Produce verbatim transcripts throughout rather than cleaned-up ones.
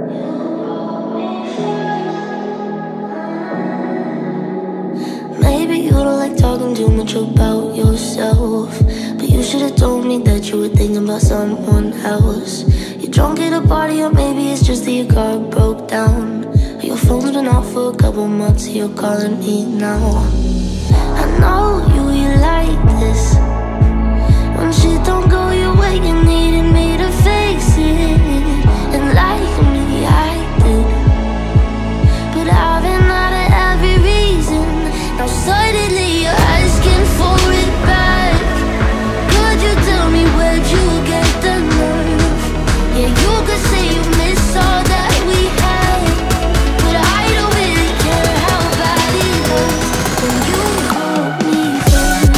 Maybe you don't like talking too much about yourself, but you should've told me that you were thinking about someone else. You're drunk at a party, or maybe it's just that your car broke down. Your phone's been off for a couple months, so you're calling me now. I know you, you like this. When shit don't go your way, you needed me to fix it. And like me, I did, but I've been out of every reason. Now suddenly you're asking for it back. Could you tell me where'd you get the nerve? Yeah, you could say you miss all that we had, but I don't really care how bad it hurts when you call me friend.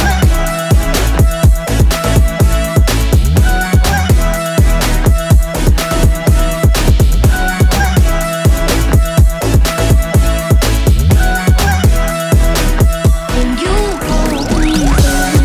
When you call me friend.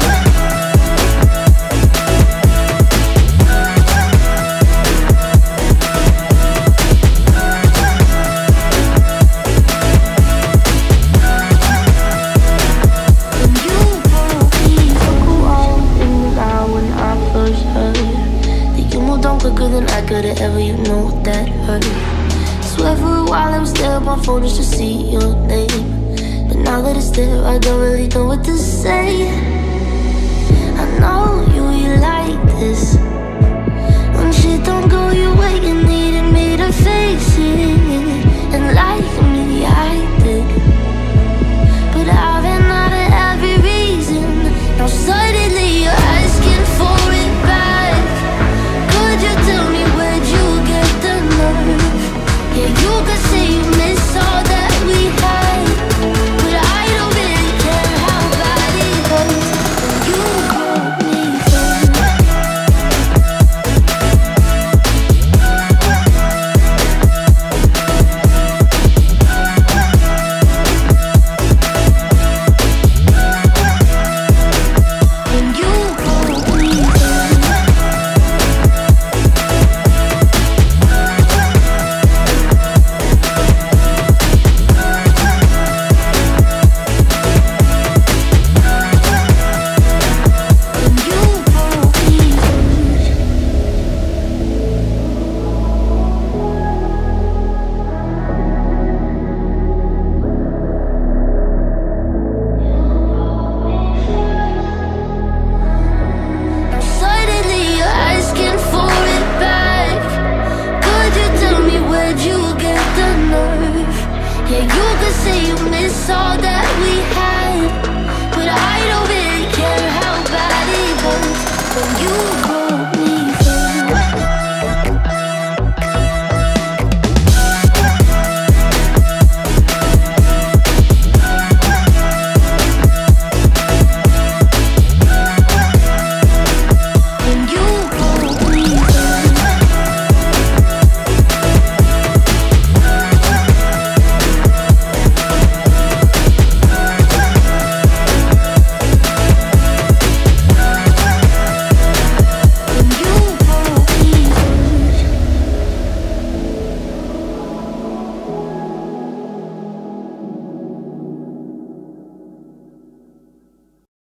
When you call me friend. All things now when I first heard that you moved on quicker than I could've ever, you know that hurt. Swear for a while I was there on my phone just to see your name, but now that it's there, I don't really know what to say. I know you, you like this. When shit